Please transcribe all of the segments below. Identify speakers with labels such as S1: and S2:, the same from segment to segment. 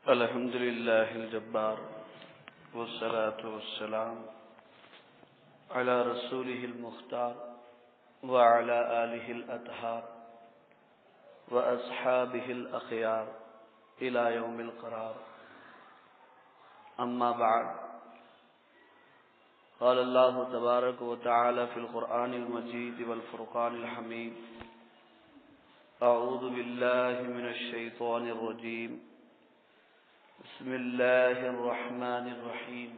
S1: الحمد لله الجبار والصلاة والسلام على رسوله المختار وعلى آله الأطهار وأصحابه الأخيار إلى يوم القرار. أما بعد، قال الله تبارك وتعالى في القرآن المجيد والفرقان الحميد: أعوذ بالله من الشيطان الرجيم، بسم الله الرحمن الرحيم.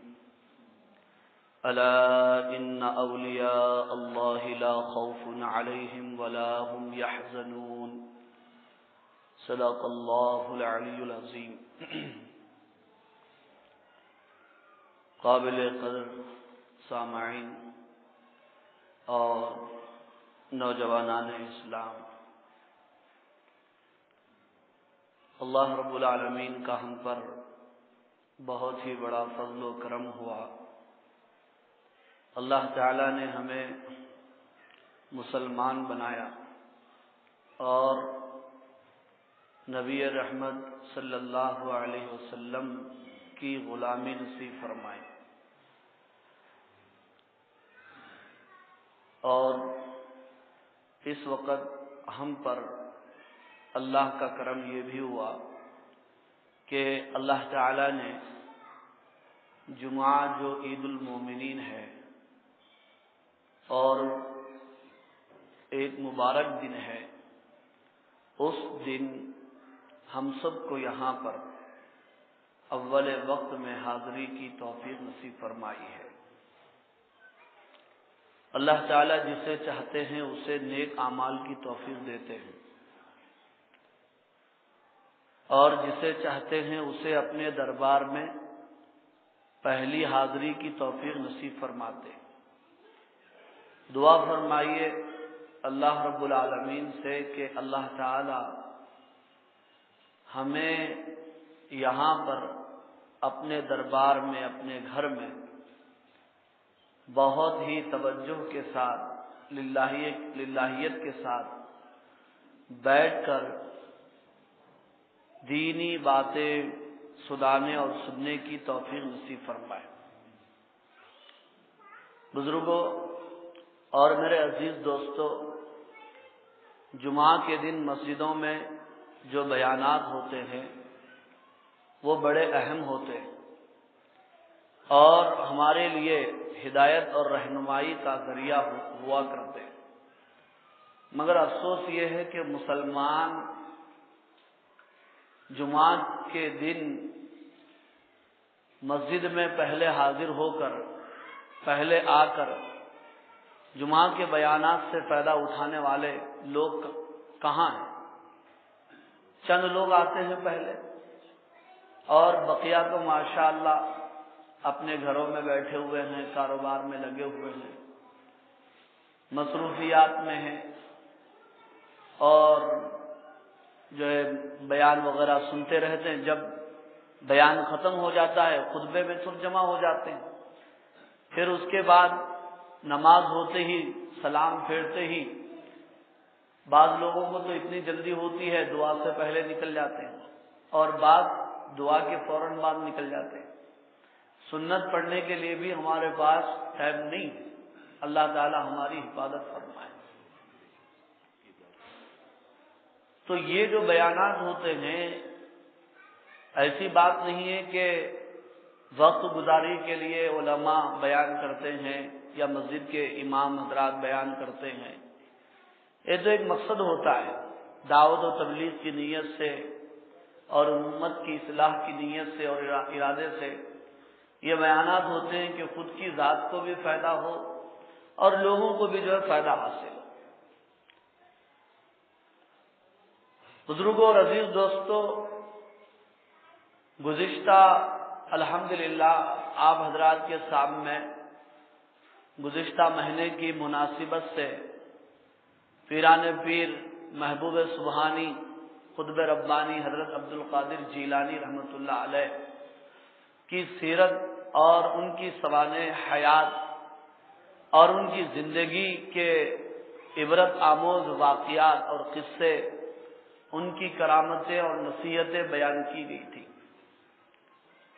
S1: ألا إن أولياء الله لا خوف عليهم ولا هم يحزنون. صدق الله العلي العظيم. قابل قدر سامعین اور نوجوانان اسلام، اللہ رب العالمین کا ہم پر بہت ہی بڑا فضل و کرم ہوا. اللہ تعالی نے ہمیں مسلمان بنایا اور نبی رحمت صلی اللہ علیہ وسلم کی غلامی نصیب فرمائی. اور اس وقت ہم پر اللہ کا کرم یہ بھی ہوا کہ اللہ تعالی نے جمعہ جو عید المومنین ہے اور ایک مبارک دن ہے، اس دن ہم سب کو یہاں پر اول وقت میں حاضری کی توفیق نصیب فرمائی ہے. اللہ تعالی جسے چاہتے ہیں اسے نیک اعمال کی توفیق دیتے ہیں اور جسے چاہتے ہیں اسے اپنے دربار میں پہلی حاضری کی توفیق نصیب فرماتے ہیں. دعا فرمائیے اللہ رب العالمین سے کہ اللہ تعالی ہمیں یہاں پر اپنے دربار میں، اپنے گھر میں بہت ہی توجہ کے ساتھ، للہیت کے ساتھ بیٹھ کر دینی باتیں سنانے اور سننے کی توفیق نصیب فرمائے. بزرگوں اور میرے عزیز دوستو، جمعہ کے دن مسجدوں میں جو بیانات ہوتے ہیں وہ بڑے اہم ہوتے ہیں اور ہمارے لیے ہدایت اور رہنمائی کا ذریعہ ہوا کرتے ہیں. مگر افسوس یہ ہے کہ مسلمان جمعہ کے دن مسجد میں پہلے حاضر ہو کر، پہلے آ کر جمعہ کے بیانات سے فائدہ اٹھانے والے لوگ کہاں ہیں؟ چند لوگ آتے ہیں پہلے اور بقیہ تو ماشاءاللہ اپنے گھروں میں بیٹھے ہوئے ہیں، کاروبار میں لگے ہوئے ہیں، مصروفیات میں ہیں اور جو ہے بیان وغیرہ سنتے رہتے ہیں. جب بیان ختم ہو جاتا ہے خطبے میں سب جمع ہو جاتے ہیں، پھر اس کے بعد نماز ہوتے ہی، سلام پھیرتے ہی بعض لوگوں کو تو اتنی جلدی ہوتی ہے دعا سے پہلے نکل جاتے ہیں اور بعض دعا کے فوراً بعد نکل جاتے ہیں. سنت پڑھنے کے لیے بھی ہمارے پاس ٹائم نہیں. اللہ تعالی ہماری حفاظت فرمائے. تو یہ جو بیانات ہوتے ہیں ایسی بات نہیں ہے کہ وقت گزاری کے لیے علماء بیان کرتے ہیں یا مسجد کے امام حضرات بیان کرتے ہیں. یہ تو ایک مقصد ہوتا ہے، دعوت و تبلیغ کی نیت سے اور امت کی اصلاح کی نیت سے اور ارادے سے یہ بیانات ہوتے ہیں کہ خود کی ذات کو بھی فائدہ ہو اور لوگوں کو بھی جو ہے فائدہ حاصل ہو. بزرگوں اور عزیز دوستو، گزشتہ الحمدللہ آپ حضرات کے سامنے گزشتہ مہینے کی مناسبت سے پیران پیر محبوب سبحانی قطب ربانی حضرت عبدالقادر جیلانی رحمۃ اللہ علیہ کی سیرت اور ان کی سوانح حیات اور ان کی زندگی کے عبرت آموز واقعات اور قصے، ان کی کرامتیں اور نصیحتیں بیان کی گئی تھی.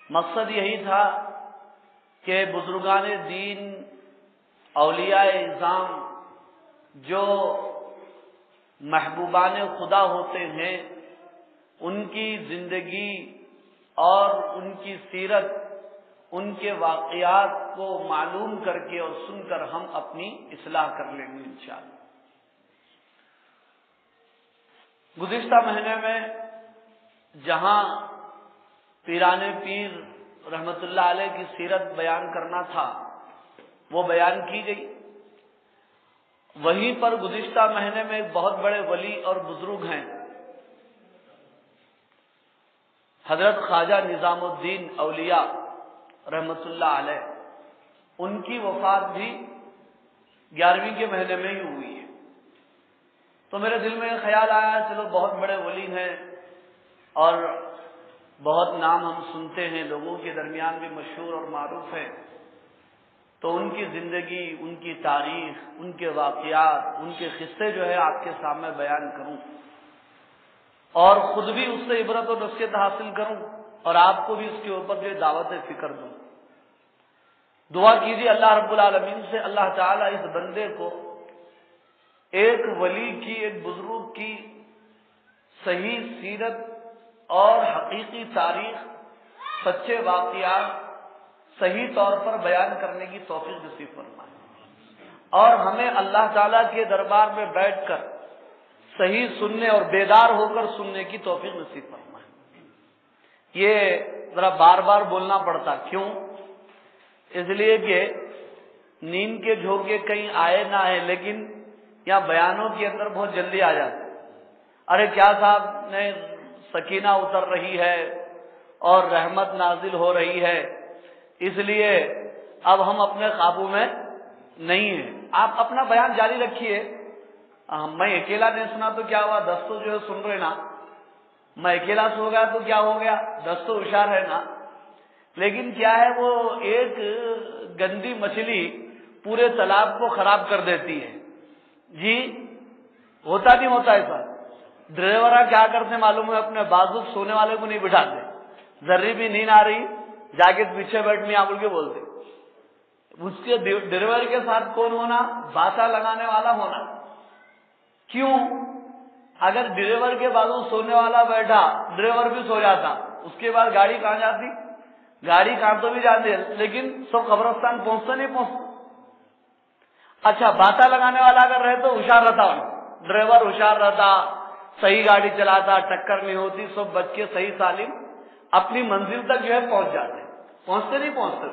S1: مقصد یہی تھا کہ بزرگان دین، اولیاء اعظام جو محبوبان خدا ہوتے ہیں، ان کی زندگی اور ان کی سیرت، ان کے واقعات کو معلوم کر کے اور سن کر ہم اپنی اصلاح کر لیں گے انشاءاللہ۔ گزشتہ مہینے میں جہاں پیران پیر رحمت اللہ علیہ کی سیرت بیان کرنا تھا وہ بیان کی گئی، وہیں پر گزشتہ مہینے میں ایک بہت بڑے ولی اور بزرگ ہیں، حضرت خواجہ نظام الدین اولیاء رحمت اللہ علیہ، ان کی وفات بھی 11ویں کے مہینے میں ہی ہوئی ہے۔ تو میرے دل میں خیال آیا چلو بہت بڑے ولی ہیں اور بہت نام ہم سنتے ہیں، لوگوں کے درمیان بھی مشہور اور معروف ہیں، تو ان کی زندگی، ان کی تاریخ، ان کے واقعات، ان کے قصے جو ہے آپ کے سامنے بیان کروں اور خود بھی اس سے عبرت و نصیحت حاصل کروں اور آپ کو بھی اس کے اوپر جو دعوت فکر دوں۔ دعا کیجیے اللہ رب العالمین سے، اللہ تعالیٰ اس بندے کو ایک ولی کی، ایک بزرگ کی صحیح سیرت اور حقیقی تاریخ، سچے واقعات صحیح طور پر بیان کرنے کی توفیق نصیب فرمائے اور ہمیں اللہ تعالیٰ کے دربار میں بیٹھ کر صحیح سننے اور بیدار ہو کر سننے کی توفیق نصیب فرمائے۔ یہ ذرا بار بار بولنا پڑتا، کیوں؟ اس لیے کہ نیند کے جھونکے کہیں آئے نہ آئے، لیکن یہاں بیانوں کے اندر بہت جلدی آ جاتے۔ ارے کیا صاحب نے سکینہ اتر رہی ہے اور رحمت نازل ہو رہی ہے، اس لیے اب ہم اپنے قابو میں نہیں ہیں۔ آپ اپنا بیان جاری رکھیے، میں اکیلا نہیں سنا تو کیا ہوا، 10 تو جو ہے سن رہے نا، میں اکیلا سو گیا تو کیا ہو گیا، 10 تو ہوشیار ہے نا۔ لیکن کیا ہے، وہ ایک گندی مچھلی پورے تالاب کو خراب کر دیتی ہے۔ جی ہوتا نہیں ہوتا ایسا؟ ڈرائیور کیا کرتے معلوم ہے، اپنے بازو سونے والے کو نہیں بٹھاتے، ذرے بھی نیند آ رہی جا کے پیچھے بیٹھ میں بول کے بولتے۔ اس کے ڈرائیور کے ساتھ کون ہونا؟ باتا لگانے والا ہونا۔ کیوں؟ اگر ڈرائیور کے بازو سونے والا بیٹھا، ڈرائیور بھی سو جاتا، اس کے بعد گاڑی کہاں جاتی؟ گاڑی کہاں تو بھی جاتی ہے، لیکن سب قبرستان پہنچتا نہیں پہنچتا۔ اچھا، باتا لگانے والا اگر رہے تو ہوشیار رہتا، ڈرائیور ہوشیار رہتا، صحیح گاڑی چلاتا، ٹکر نہیں ہوتی، سب بچ کے صحیح سالم اپنی منزل تک جو ہے پہنچ جاتے۔ پہنچتے نہیں پہنچتے؟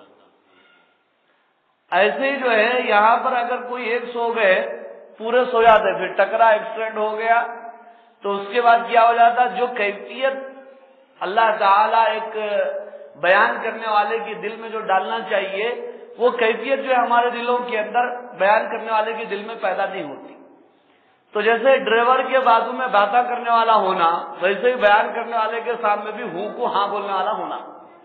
S1: ایسے ہی جو ہے یہاں پر اگر کوئی ایک سو گئے، پورے سو جاتے، پھر ٹکرا، ایکسیڈنٹ ہو گیا تو اس کے بعد کیا ہو جاتا؟ جو کیفیت اللہ تعالیٰ ایک بیان کرنے والے کے دل میں جو ڈالنا چاہیے، وہ کیفیت جو ہے ہمارے دلوں کے اندر بیان کرنے والے کے دل میں پیدا نہیں ہوتی۔ تو جیسے ڈرائیور کے بازو میں باتیں کرنے والا ہونا، ویسے ہی بیان کرنے والے کے سامنے بھی ہوں کو ہاں بولنے والا ہونا۔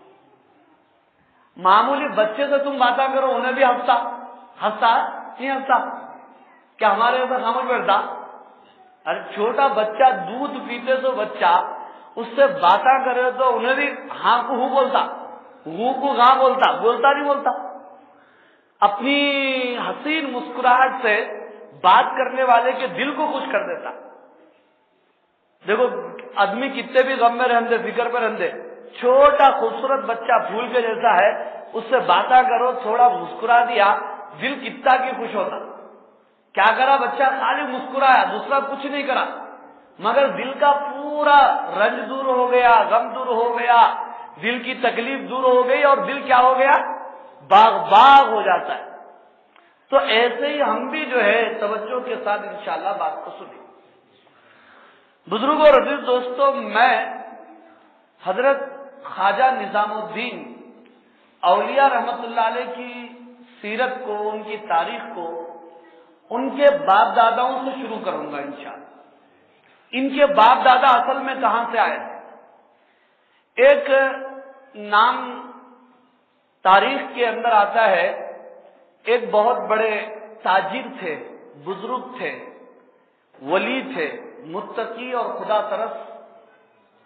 S1: معمولی بچے سے تم باتیں کرو، انہیں بھی ہنستا نہیں ہنستا؟ کیا ہمارے ایسا خاموش بیٹھتا؟ ارے چھوٹا بچہ دودھ پیتے تو بچہ اس سے باتیں کرے تو انہیں بھی ہاں کو ہوں بولتا، ہوں کو ہاں بولتا نہیں بولتا؟ اپنی حسین مسکراہٹ سے بات کرنے والے کے دل کو خوش کر دیتا۔ دیکھو آدمی کتنے بھی غم میں رہندے، فکر پہ رہندے، چھوٹا خوبصورت بچہ پھول کے جیسا ہے، اس سے باتیں کرو، تھوڑا مسکرا دیا، دل کتنا کی خوش ہوتا۔ کیا کرا بچہ؟ خالی مسکرایا، دوسرا کچھ نہیں کرا، مگر دل کا پورا رنج دور ہو گیا، غم دور ہو گیا، دل کی تکلیف دور ہو گئی اور دل کیا ہو گیا؟ باغ ہو جاتا ہے۔ تو ایسے ہی ہم بھی جو ہے توجہ کے ساتھ انشاءاللہ بات کو سنیں۔ بزرگوں اور عزیز دوستوں، میں حضرت خواجہ نظام الدین اولیاء رحمت اللہ علیہ کی سیرت کو، ان کی تاریخ کو ان کے باپ داداؤں سے شروع کروں گا انشاءاللہ۔ ان کے باپ دادا اصل میں کہاں سے آئے تھے؟ ایک نام تاریخ کے اندر آتا ہے، ایک بہت بڑے تاجر تھے، بزرگ تھے، ولی تھے، متقی اور خدا ترس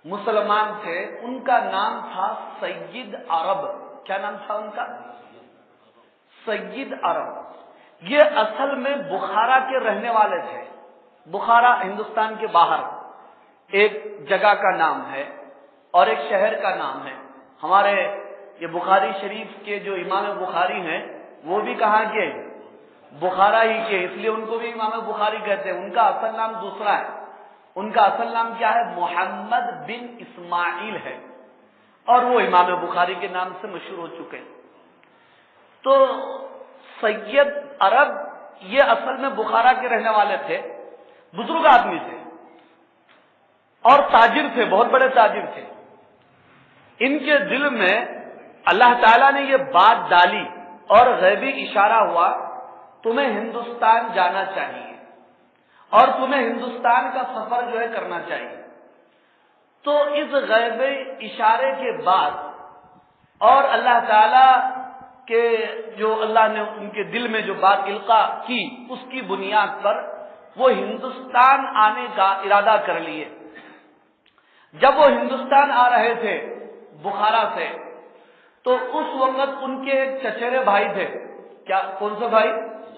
S1: مسلمان تھے، ان کا نام تھا سید عرب۔ کیا نام تھا ان کا؟ سید عرب۔ یہ اصل میں بخارا کے رہنے والے تھے۔ بخارا ہندوستان کے باہر ایک جگہ کا نام ہے اور ایک شہر کا نام ہے۔ ہمارے یہ بخاری شریف کے جو امام بخاری ہیں وہ بھی کہاں کے؟ بخارا ہی کے، اس لیے ان کو بھی امام بخاری کہتے ہیں۔ ان کا اصل نام دوسرا ہے۔ ان کا اصل نام کیا ہے؟ محمد بن اسماعیل ہے، اور وہ امام بخاری کے نام سے مشہور ہو چکے ہیں۔ تو سید عرب یہ اصل میں بخارا کے رہنے والے تھے، بزرگ آدمی تھے اور تاجر تھے، بہت بڑے تاجر تھے۔ ان کے دل میں اللہ تعالیٰ نے یہ بات ڈالی اور غیبی اشارہ ہوا، تمہیں ہندوستان جانا چاہیے اور تمہیں ہندوستان کا سفر جو ہے کرنا چاہیے۔ تو اس غیبی اشارے کے بعد اور اللہ تعالیٰ کے جو اللہ نے ان کے دل میں جو بات القاء کی، اس کی بنیاد پر وہ ہندوستان آنے کا ارادہ کر لیے۔ جب وہ ہندوستان آ رہے تھے بخارا سے، تو اس وقت ان کے ایک چچیرے بھائی تھے۔ کیا؟ کون سے بھائی؟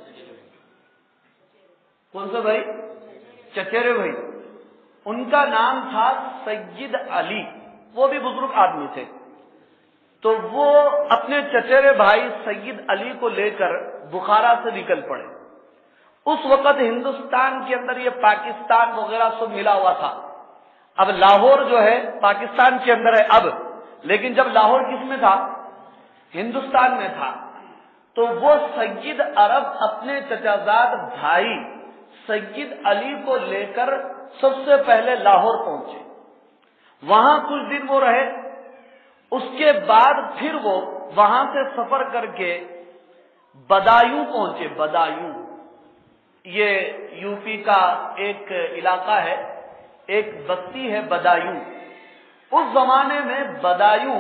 S1: کون سے بھائی؟ چچیرے بھائی۔ ان کا نام تھا سید علی، وہ بھی بزرگ آدمی تھے۔ تو وہ اپنے چچیرے بھائی سید علی کو لے کر بخارا سے نکل پڑے۔ اس وقت ہندوستان کے اندر یہ پاکستان وغیرہ سب ملا ہوا تھا۔ اب لاہور جو ہے پاکستان کے اندر ہے اب، لیکن جب لاہور کس میں تھا؟ ہندوستان میں تھا۔ تو وہ سید عرب اپنے چچازاد بھائی سید علی کو لے کر سب سے پہلے لاہور پہنچے، وہاں کچھ دن وہ رہے۔ اس کے بعد پھر وہ وہاں سے سفر کر کے بدایوں پہنچے۔ بدایوں یہ یو پی کا ایک علاقہ ہے، ایک بستی ہے بدایوں۔ اس زمانے میں بدایوں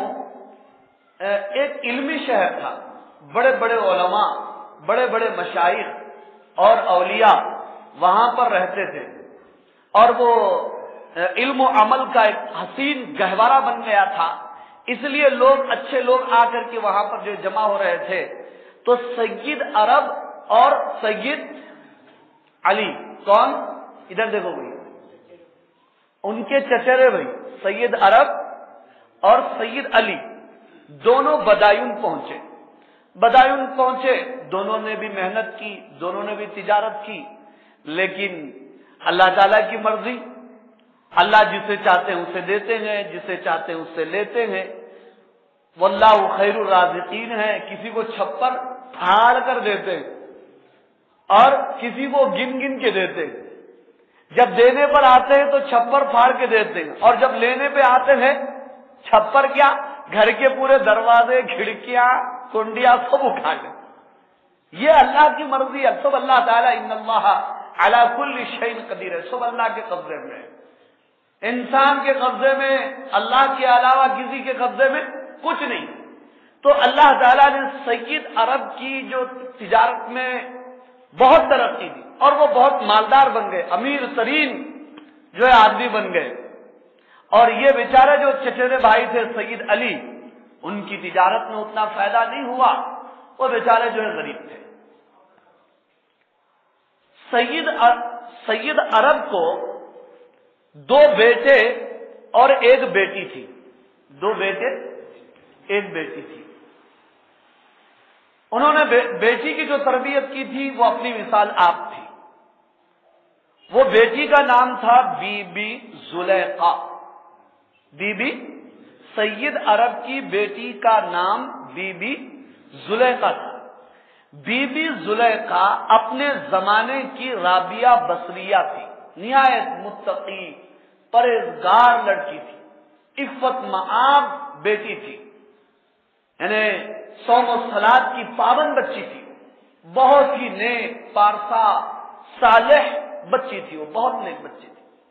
S1: ایک علمی شہر تھا، بڑے بڑے علماء، بڑے بڑے مشائخ اور اولیاء وہاں پر رہتے تھے، اور وہ علم و عمل کا ایک حسین گہوارہ بن گیا تھا۔ اس لیے لوگ، اچھے لوگ آ کر کے وہاں پر جو جمع ہو رہے تھے۔ تو سید عرب اور سید علی، کون؟ ادھر دیکھو بھائی، ان کے چچیرے بھائی سید عرب اور سید علی دونوں بدایون پہنچے۔ بدایون پہنچے، دونوں نے بھی محنت کی، دونوں نے بھی تجارت کی، لیکن اللہ تعالیٰ کی مرضی، اللہ جسے چاہتے ہیں اسے دیتے ہیں، جسے چاہتے ہیں اس سے لیتے ہیں۔ واللہ خیر الرازقین ہے، کسی کو چھپر پھاڑ کر دیتے ہیں اور کسی کو گن گن کے دیتے ہیں۔ جب دینے پر آتے ہیں تو چھپر پھاڑ کے دیتے ہیں، اور جب لینے پہ آتے ہیں چھپر کیا، گھر کے پورے دروازے، کھڑکیاں، کنڈیاں سب اٹھا لیں۔ یہ اللہ کی مرضی ہے، سب اللہ تعالیٰ ان اللہ علی کل شیء قدیر ہے، سب اللہ کے قبضے میں ہے۔ انسان کے قبضے میں، اللہ کے علاوہ کسی کے قبضے میں کچھ نہیں۔ تو اللہ تعالیٰ نے سید عرب کی جو تجارت میں بہت ترقی دی اور وہ بہت مالدار بن گئے، امیر ترین جو ہے آدمی بن گئے۔ اور یہ بیچارے جو چچیرے بھائی تھے سید علی، ان کی تجارت میں اتنا فائدہ نہیں ہوا، وہ بیچارے جو ہے غریب تھے۔ سید عرب کو دو بیٹے اور ایک بیٹی تھی، دو بیٹے ایک بیٹی تھی۔ انہوں نے بیٹی کی جو تربیت کی تھی وہ اپنی مثال آپ تھی۔ وہ بیٹی کا نام تھا بی بی زلیخا۔ بی بی سید عرب کی بیٹی کا نام بی بی زلیخا تھا۔ بی بی زلیخا اپنے زمانے کی رابعہ بصریہ تھی، نہایت متقی پرہیزگار لڑکی تھی، عفت مآب بیٹی تھی، یعنی صوم و صلات کی پابند بچی تھی، بہت ہی نیک پارسا صالح بچی تھی، وہ بہت نیک بچی تھی۔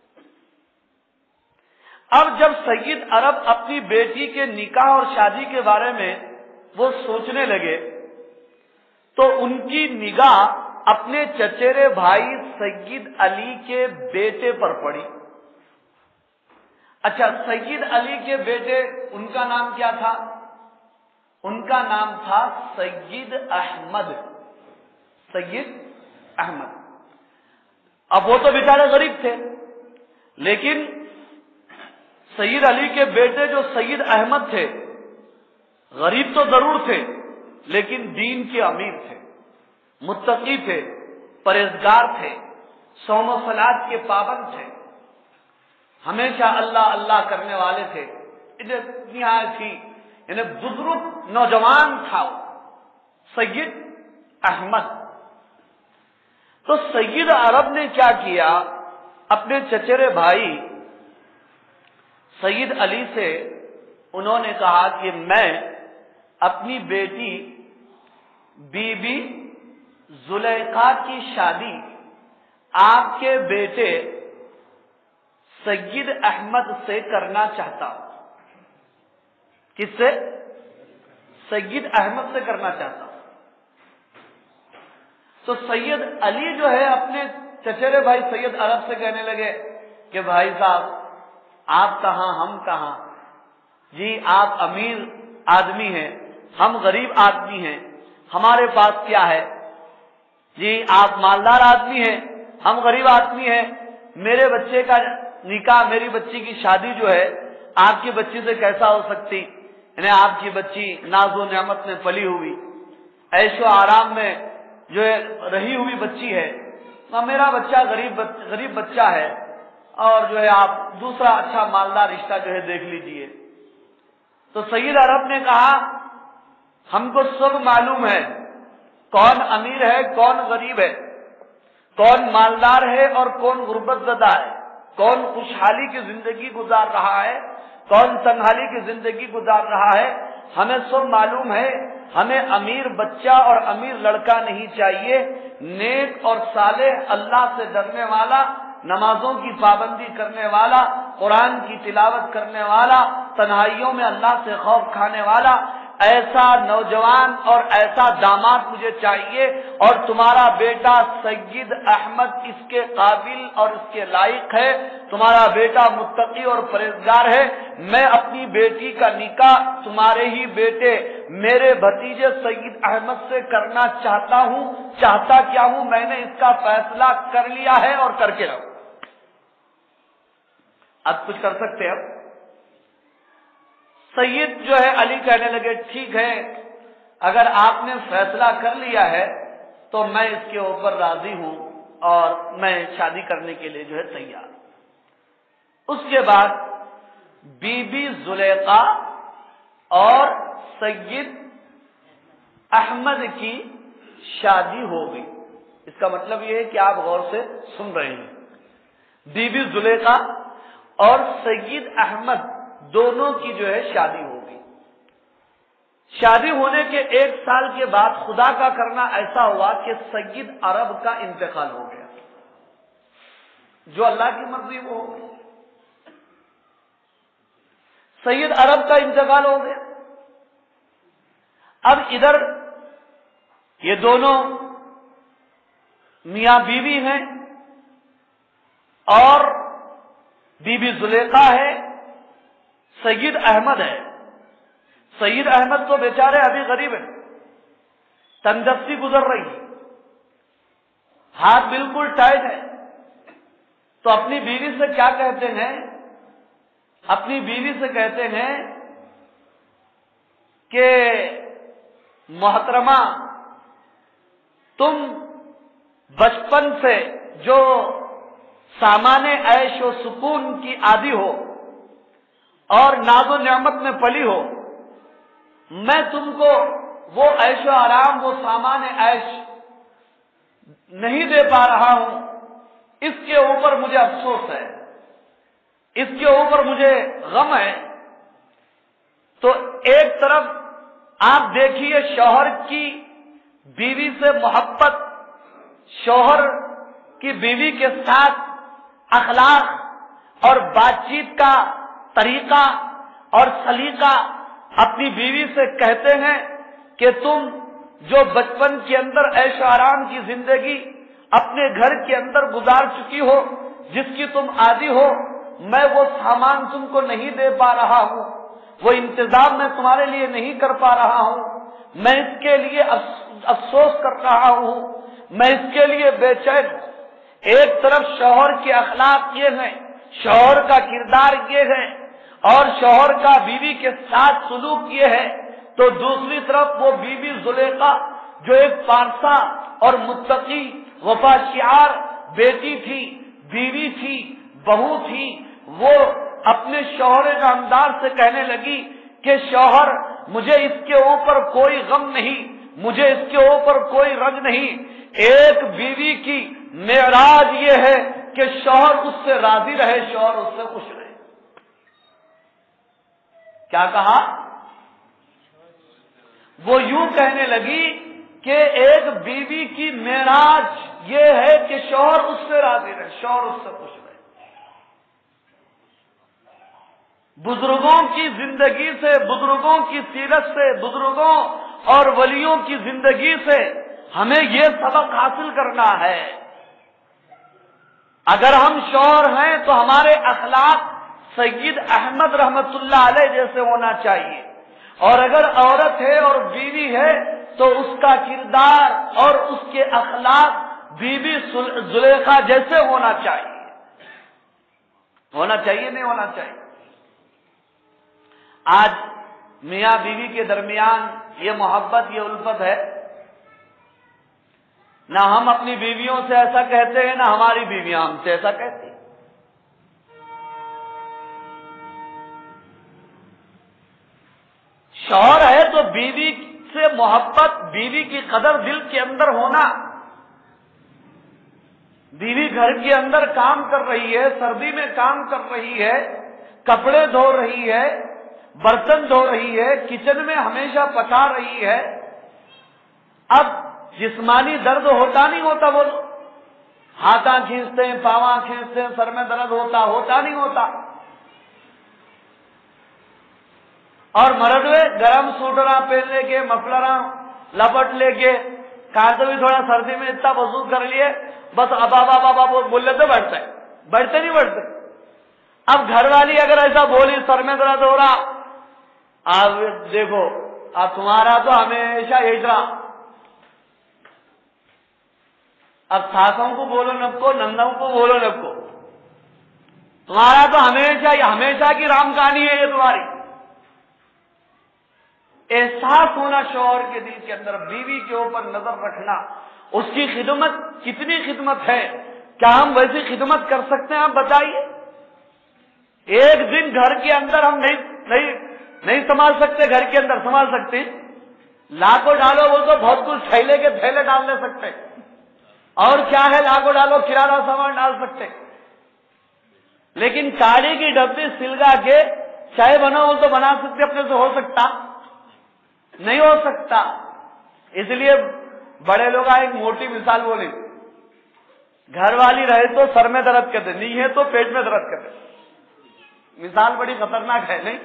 S1: اب جب سید عرب اپنی بیٹی کے نکاح اور شادی کے بارے میں وہ سوچنے لگے تو ان کی نگاہ اپنے چچیرے بھائی سید علی کے بیٹے پر پڑی۔ اچھا، سید علی کے بیٹے ان کا نام کیا تھا؟ ان کا نام تھا سید احمد. سید احمد. اب وہ تو بیچارے غریب تھے، لیکن سید علی کے بیٹے جو سید احمد تھے، غریب تو ضرور تھے لیکن دین کے امیر تھے، متقی تھے، پرہیزگار تھے، صوم و صلات کے پابند تھے، ہمیشہ اللہ اللہ کرنے والے تھے. نہایت ہی یعنی بزرگ نوجوان تھا سید احمد. تو سید عرب نے کیا کیا، اپنے چچیرے بھائی سید علی سے انہوں نے کہا کہ میں اپنی بیٹی بی بی زلیخا کی شادی آپ کے بیٹے سید احمد سے کرنا چاہتا ہوں. کس سے؟ سید احمد سے کرنا چاہتا ہوں. تو سید علی جو ہے اپنے چچیرے بھائی سید عرب سے کہنے لگے کہ بھائی صاحب آپ کہاں ہم کہاں، جی آپ امیر آدمی ہیں، ہم غریب آدمی ہیں، ہمارے پاس کیا ہے، جی آپ مالدار آدمی ہیں، ہم غریب آدمی ہیں، میرے بچے کا نکاح، میری بچی کی شادی جو ہے آپ کی بچی سے کیسا ہو سکتی؟ یعنی آپ کی بچی ناز و نعمت میں پلی ہوئی، عیش و آرام میں جو ہے رہی ہوئی بچی ہے، میرا بچہ غریب بچہ ہے، اور جو ہے آپ دوسرا اچھا مالدار رشتہ جو ہے دیکھ لیجئے. تو سید عرب نے کہا ہم کو سب معلوم ہے کون امیر ہے، کون غریب ہے، کون مالدار ہے اور کون غربت زدہ ہے، کون خوشحالی کی زندگی گزار رہا ہے، کون تنہائی کی زندگی گزار رہا ہے، ہمیں سب معلوم ہے. ہمیں امیر بچہ اور امیر لڑکا نہیں چاہیے، نیک اور صالح، اللہ سے ڈرنے والا، نمازوں کی پابندی کرنے والا، قرآن کی تلاوت کرنے والا، تنہائیوں میں اللہ سے خوف کھانے والا، ایسا نوجوان اور ایسا داماد مجھے چاہیے. اور تمہارا بیٹا سید احمد اس کے قابل اور اس کے لائق ہے، تمہارا بیٹا متقی اور پرہیزگار ہے. میں اپنی بیٹی کا نکاح تمہارے ہی بیٹے میرے بھتیجے سید احمد سے کرنا چاہتا ہوں. چاہتا کیا ہوں، میں نے اس کا فیصلہ کر لیا ہے اور کر کے رہوں. اب کچھ کر سکتے ہیں؟ سید جو ہے علی کہنے لگے ٹھیک ہے، اگر آپ نے فیصلہ کر لیا ہے تو میں اس کے اوپر راضی ہوں اور میں شادی کرنے کے لیے جو ہے تیار. اس کے بعد بی بی زلیخا اور سید احمد کی شادی ہو گئی. اس کا مطلب یہ ہے کہ آپ غور سے سن رہے ہیں. بی بی زلیخا اور سید احمد دونوں کی جو ہے شادی ہو گئی. شادی ہونے کے 1 سال کے بعد خدا کا کرنا ایسا ہوا کہ سید عرب کا انتقال ہو گیا. جو اللہ کی مرضی وہ ہو گئی. سید عرب کا انتقال ہو گیا. اب ادھر یہ دونوں میاں بیوی ہیں اور بی بی زلیخا ہے، سید احمد ہے. سید احمد تو بیچارے ابھی غریب ہیں، تندرستی گزر رہی ہے، ہاتھ بالکل ٹائٹ ہے. تو اپنی بیوی سے کیا کہتے ہیں؟ اپنی بیوی سے کہتے ہیں کہ محترمہ تم بچپن سے جو سامان عیش و سکون کی عادی ہو اور ناز و نعمت میں پلی ہو، میں تم کو وہ عیش و آرام، وہ سامان عیش نہیں دے پا رہا ہوں. اس کے اوپر مجھے افسوس ہے، اس کے اوپر مجھے غم ہے. تو ایک طرف آپ دیکھیے شوہر کی بیوی سے محبت، شوہر کی بیوی کے ساتھ اخلاق اور بات چیت کا طریقہ اور سلیقہ. اپنی بیوی سے کہتے ہیں کہ تم جو بچپن کے اندر عیش و آرام کی زندگی اپنے گھر کے اندر گزار چکی ہو، جس کی تم عادی ہو، میں وہ سامان تم کو نہیں دے پا رہا ہوں، وہ انتظام میں تمہارے لیے نہیں کر پا رہا ہوں، میں اس کے لیے افسوس کر رہا ہوں، میں اس کے لیے بے چین ہوں۔ ایک طرف شوہر کے اخلاق یہ ہیں، شوہر کا کردار یہ ہے، اور شوہر کا بیوی کے ساتھ سلوک یہ ہے، تو دوسری طرف وہ بیوی زلیخا جو ایک پارسا اور متقی وفا شعار بیٹی تھی، بیوی تھی، بہو تھی، وہ اپنے شوہر نامدار سے کہنے لگی کہ شوہر مجھے اس کے اوپر کوئی غم نہیں، مجھے اس کے اوپر کوئی رنج نہیں۔ ایک بیوی کی معراج یہ ہے کہ شوہر اس سے راضی رہے، شوہر اس سے خوش رہے۔ کیا کہا؟ وہ یوں کہنے لگی کہ ایک بیوی کی معراج یہ ہے کہ شوہر اس سے راضی رہے، شوہر اس سے خوش رہے۔ بزرگوں کی زندگی سے، بزرگوں کی سیرت سے، بزرگوں اور ولیوں کی زندگی سے ہمیں یہ سبق حاصل کرنا ہے۔ اگر ہم شوہر ہیں تو ہمارے اخلاق سید احمد رحمت اللہ علیہ جیسے ہونا چاہیے، اور اگر عورت ہے اور بیوی ہے تو اس کا کردار اور اس کے اخلاق بیوی زلیخا جیسے ہونا چاہیے۔ ہونا چاہیے نہیں ہونا چاہیے؟ آج میاں بیوی کے درمیان یہ محبت، یہ الفت ہے، نہ ہم اپنی بیویوں سے ایسا کہتے ہیں، نہ ہماری بیویاں ہم سے ایسا کہتی ہیں۔ شوہر ہے تو بیوی سے محبت، بیوی کی قدر دل کے اندر ہونا۔ بیوی گھر کے اندر کام کر رہی ہے، سردی میں کام کر رہی ہے، کپڑے دھو رہی ہے، برتن دھو رہی ہے، کچن میں ہمیشہ پکا رہی ہے۔ اب جسمانی درد ہوتا نہیں ہوتا، بولو، ہاتھاں کھینچتے ہیں، پاواں کھینچتے ہیں، سر میں درد ہوتا نہیں ہوتا؟ اور مرد گرم سوٹراں پہن لے کے، مفلراں لپٹ لے کے، کہاں تو بھی تھوڑا سردی میں اتنا وضو کر لیے، بس ابا بول لیتے، بیٹھتے نہیں بیٹھتے۔ اب گھر والی اگر ایسا بولی، سر میں درد ہو رہا، آپ دیکھو، اب تمہارا تو ہمیشہ یہی رہا۔ اب ساسوں کو بولو نب کو، نندوں کو بولو نب کو، تمہارا تو ہمیشہ کی رام کہانی ہے یہ تمہاری۔ احساس ہونا شوہر کے دل کے اندر، بیوی کے اوپر نظر رکھنا، اس کی خدمت کتنی خدمت ہے، کیا ہم ویسی خدمت کر سکتے ہیں؟ آپ بتائیے۔ ایک دن گھر کے اندر ہم نہیں سنبھال سکتے، گھر کے اندر سنبھال سکتے ہیں؟ لاکھوں ڈالو وہ تو بہت کچھ، تھیلے کے تھیلے ڈال لے سکتے، اور کیا ہے، لاکھوں ڈالو کرانہ سامان ڈال سکتے، لیکن کاڑی کی ڈبی سلگا کے چائے بناؤ تو بنا سکتے، اپنے سے ہو سکتا؟ نہیں ہو سکتا۔ اس لیے بڑے لوگ ایک موٹی مثال بولے، گھر والی رہے تو سر میں درد کرتے، نہیں ہے تو پیٹ میں درد کرتے۔ مثال بڑی خطرناک ہے، نہیں؟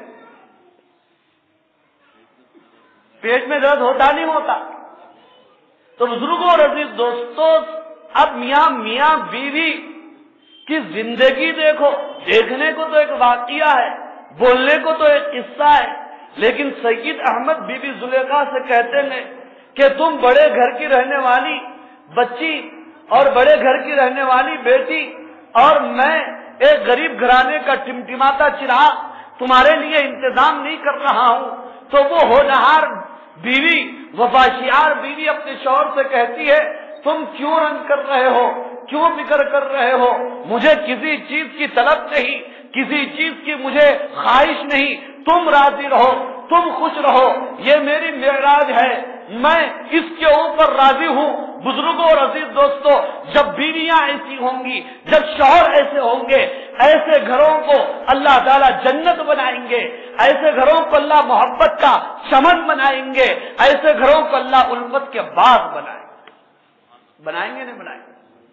S1: پیٹ میں درد ہوتا نہیں ہوتا؟ تو بزرگوں اور عزیز دوستوں، اب میاں بیوی کی زندگی دیکھو، دیکھنے کو تو ایک واقعہ ہے، بولنے کو تو ایک قصہ ہے، لیکن سید احمد بی بی زلیخا سے کہتے ہیں کہ تم بڑے گھر کی رہنے والی بچی اور بڑے گھر کی رہنے والی بیٹی، اور میں ایک غریب گھرانے کا ٹمٹماتا چراغ تمہارے لیے انتظام نہیں کر رہا ہوں۔ تو وہ ہونہار بیوی، وفاشیار بیوی اپنے شوہر سے کہتی ہے، تم کیوں رنج کر رہے ہو، کیوں فکر کر رہے ہو؟ مجھے کسی چیز کی طلب نہیں، کسی چیز کی مجھے خواہش نہیں، تم راضی رہو، تم خوش رہو، یہ میری معراج ہے، میں اس کے اوپر راضی ہوں۔ بزرگوں اور عزیز دوستوں، جب بیویاں ایسی ہوں گی، جب شوہر ایسے ہوں گے، ایسے گھروں کو اللہ تعالیٰ جنت بنائیں گے، ایسے گھروں کو اللہ محبت کا چمن بنائیں گے، ایسے گھروں کو اللہ الفت کے باغ بنائیں گے نہیں بنائیں گے؟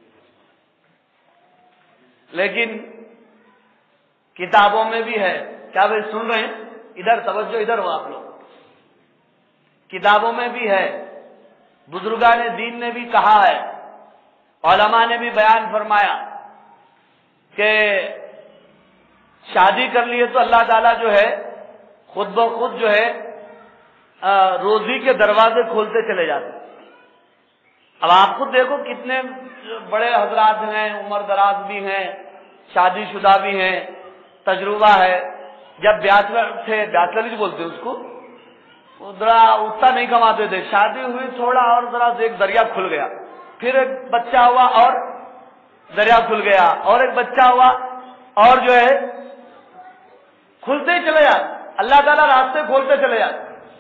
S1: لیکن کتابوں میں بھی ہے، کیا بھائی سن رہے ہیں؟ ادھر توجہ، ادھر ہو آپ لوگ۔ کتابوں میں بھی ہے، بزرگان دین نے بھی کہا ہے، علماء نے بھی بیان فرمایا کہ شادی کر لیے تو اللہ تعالیٰ جو ہے خود بخود جو ہے روزی کے دروازے کھولتے چلے جاتے ہیں۔ اب آپ خود دیکھو کتنے بڑے حضرات ہیں، عمر دراز بھی ہیں، شادی شدہ بھی ہیں، تجربہ ہے۔ جب بیچلر تھے، بیچلر ہی بولتے اس کو، ذرا اتنا نہیں کماتے تھے، شادی ہوئی تھوڑا اور ذرا ایک دریا کھل گیا، پھر ایک بچہ ہوا اور دریا کھل گیا، اور ایک بچہ ہوا اور جو ہے کھلتے ہی چلے جاتے۔ اللہ تعالیٰ راستے کھولتے چلے جاتے،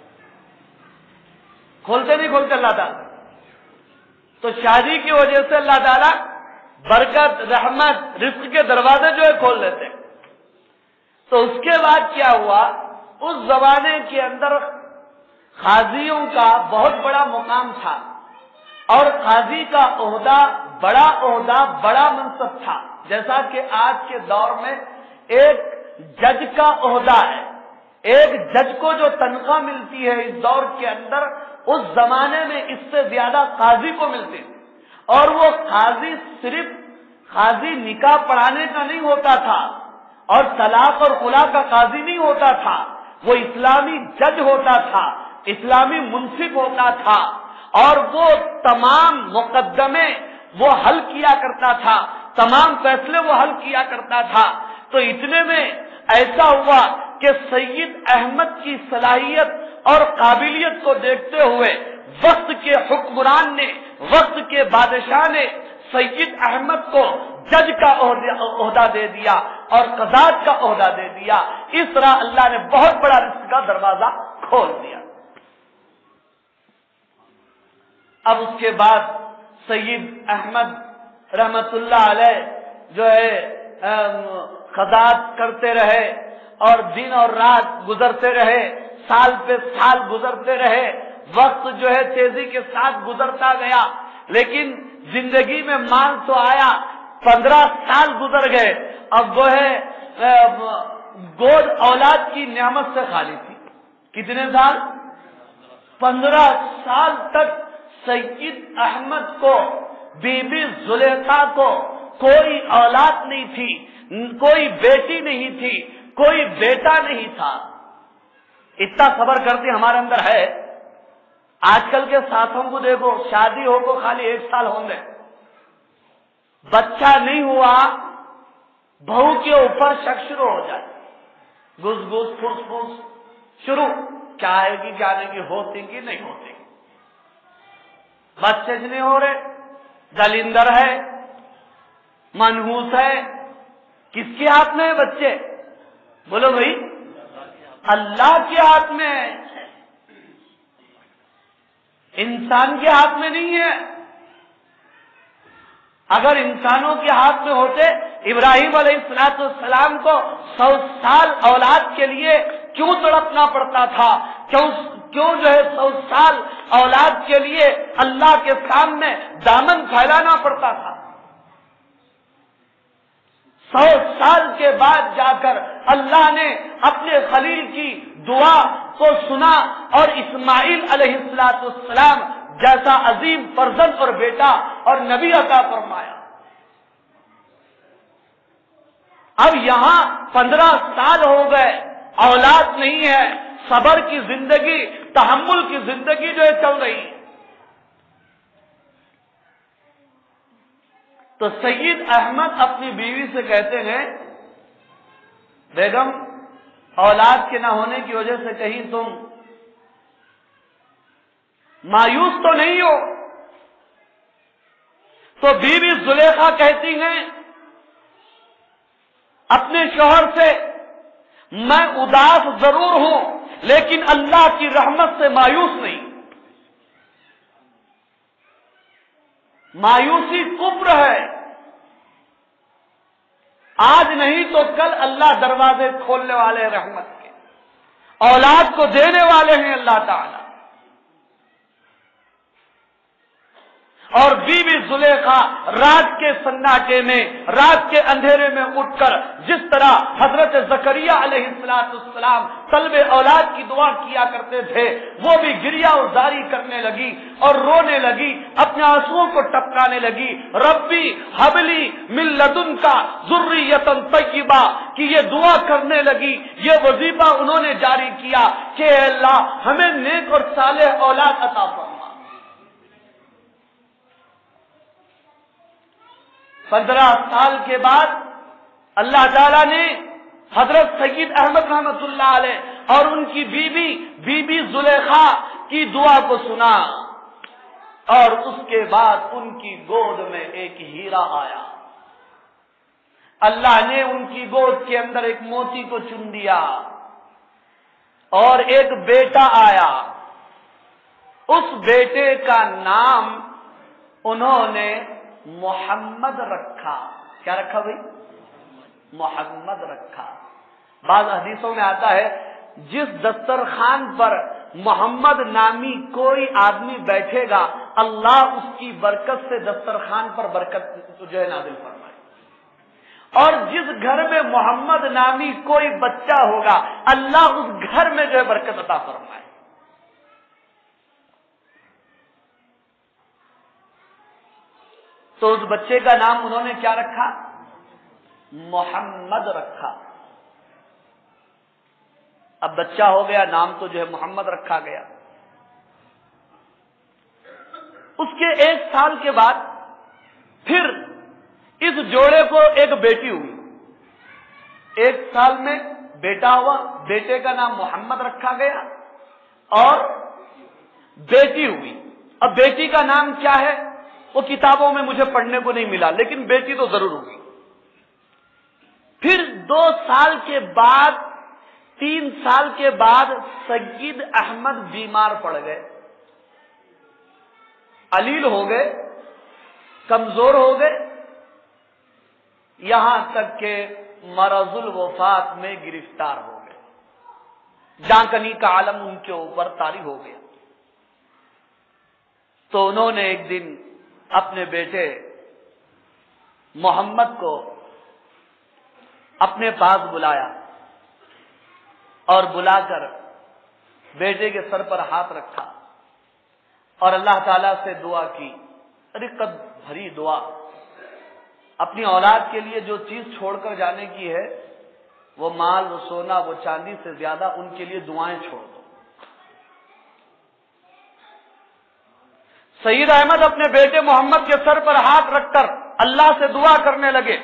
S1: کھولتے نہیں کھولتے اللہ تعالیٰ۔ تو شادی کی وجہ سے اللہ تعالیٰ برکت، رحمت، رزق کے دروازے جو ہے کھول دیتے۔ تو اس کے بعد کیا ہوا، اس زمانے کے اندر قاضیوں کا بہت بڑا مقام تھا، اور قاضی کا عہدہ بڑا منصب تھا، جیسا کہ آج کے دور میں ایک جج کا عہدہ ہے۔ ایک جج کو جو تنخواہ ملتی ہے اس دور کے اندر، اس زمانے میں اس سے زیادہ قاضی کو ملتی، اور وہ قاضی صرف قاضی نکاح پڑھانے کا نہیں ہوتا تھا، اور طلاق اور خلا کا قاضی نہیں ہوتا تھا، وہ اسلامی جج ہوتا تھا، اسلامی منصف ہوتا تھا، اور وہ تمام مقدمے وہ حل کیا کرتا تھا، تمام فیصلے وہ حل کیا کرتا تھا۔ تو اتنے میں ایسا ہوا کہ سید احمد کی صلاحیت اور قابلیت کو دیکھتے ہوئے وقت کے حکمران نے، وقت کے بادشاہ نے سید احمد کو جج کا عہدہ دے دیا اور قضات کا عہدہ دے دیا۔ اس طرح اللہ نے بہت بڑا رزق کا دروازہ کھول دیا۔ اب اس کے بعد سید احمد رحمت اللہ علیہ جو ہے قضات کرتے رہے، اور دن اور رات گزرتے رہے، سال پہ سال گزرتے رہے، وقت جو ہے تیزی کے ساتھ گزرتا گیا، لیکن زندگی میں مال تو آیا، 15 سال گزر گئے، اب وہ ہے گود اولاد کی نعمت سے خالی تھی۔ کتنے سال؟ 15 سال تک سید احمد کو، بی بی زلیخا کو کوئی اولاد نہیں تھی، کوئی بیٹی نہیں تھی، کوئی بیٹا نہیں تھا۔ اتنا صبر کرتے ہمارے اندر ہے۔ آج کل کے ساتھوں کو دیکھو، شادی ہو کو خالی 1 سال ہونے، بچہ نہیں ہوا، بہو کے اوپر شک شروع ہو جائے، گس گس پھس پھس شروع، کیا آئے گی کیا نہیں گی، ہوتی کہ نہیں ہوتی، بچے نہیں ہو رہے، دلندر ہے، منحوس ہے۔ کس کے ہاتھ میں ہے بچے؟ بولو بھائی، اللہ کے ہاتھ میں ہے، انسان کے ہاتھ میں نہیں ہے۔ اگر انسانوں کے ہاتھ میں ہوتے، ابراہیم علیہ السلام کو 100 سال اولاد کے لیے کیوں تڑپنا پڑتا تھا، کیوں جو ہے 100 سال اولاد کے لیے اللہ کے سامنے دامن پھیلانا پڑتا تھا۔ 100 سال کے بعد جا کر اللہ نے اپنے خلیل کی دعا کو سنا، اور اسماعیل علیہ السلام جیسا عظیم فرزند اور بیٹا اور نبی عطا فرمایا۔ اب یہاں 15 سال ہو گئے، اولاد نہیں ہے، صبر کی زندگی، تحمل کی زندگی جو ہے چل رہی ہے۔ تو سید احمد اپنی بیوی سے کہتے ہیں، بیگم اولاد کے نہ ہونے کی وجہ سے کہیں تم مایوس تو نہیں ہو؟ تو بیوی زلیخا کہتی ہیں اپنے شوہر سے، میں اداس ضرور ہوں لیکن اللہ کی رحمت سے مایوس نہیں۔ مایوسی کفر ہے، آج نہیں تو کل اللہ دروازے کھولنے والے رحمت کے، اولاد کو دینے والے ہیں اللہ تعالی، اور بیوی زلیخا رات کے سناٹے میں، رات کے اندھیرے میں اٹھ کر جس طرح حضرت زکریا علیہ السلام طلب اولاد کی دعا کیا کرتے تھے، وہ بھی گریہ و زاری کرنے لگی اور رونے لگی، اپنے آنسوؤں کو ٹپکانے لگی، ربی حبلی من لدنکا ذریۃ طیبہ کی یہ دعا کرنے لگی۔ یہ وظیفہ انہوں نے جاری کیا کہ اے اللہ ہمیں نیک اور صالح اولاد عطا فرما۔ 15 سال کے بعد اللہ تعالیٰ نے حضرت سید احمد رحمت اللہ علیہ اور ان کی بی بی زلیخا کی دعا کو سنا، اور اس کے بعد ان کی گود میں ایک ہیرا آیا۔ اللہ نے ان کی گود کے اندر ایک موتی کو چن دیا اور ایک بیٹا آیا۔ اس بیٹے کا نام انہوں نے محمد رکھا۔ کیا رکھا بھائی؟ محمد رکھا۔ بعض حدیثوں میں آتا ہے جس دسترخوان پر محمد نامی کوئی آدمی بیٹھے گا، اللہ اس کی برکت سے دسترخوان پر برکت جو ہے نازل فرمائے، اور جس گھر میں محمد نامی کوئی بچہ ہوگا اللہ اس گھر میں جو ہے برکت عطا فرمائے۔ تو اس بچے کا نام انہوں نے کیا رکھا؟ محمد رکھا۔ اب بچہ ہو گیا، نام تو جو ہے محمد رکھا گیا۔ اس کے 1 سال کے بعد پھر اس جوڑے کو ایک بیٹی ہوئی۔ 1 سال میں بیٹا ہوا، بیٹے کا نام محمد رکھا گیا اور بیٹی ہوئی۔ اب بیٹی کا نام کیا ہے وہ کتابوں میں مجھے پڑھنے کو نہیں ملا، لیکن بیٹی تو ضرور ہوگی۔ پھر 2 سال کے بعد 3 سال کے بعد سید احمد بیمار پڑ گئے، علیل ہو گئے، کمزور ہو گئے، یہاں تک کہ مرض الوفات میں گرفتار ہو گئے، جاں کنی کا عالم ان کے اوپر طاری ہو گیا۔ تو انہوں نے ایک دن اپنے بیٹے محمد کو اپنے پاس بلایا اور بلا کر بیٹے کے سر پر ہاتھ رکھا اور اللہ تعالی سے دعا کی، رقت بھری دعا۔ اپنی اولاد کے لیے جو چیز چھوڑ کر جانے کی ہے، وہ مال، وہ سونا، وہ چاندی سے زیادہ ان کے لیے دعائیں چھوڑ دو۔ سید احمد اپنے بیٹے محمد کے سر پر ہاتھ رکھ کر اللہ سے دعا کرنے لگے،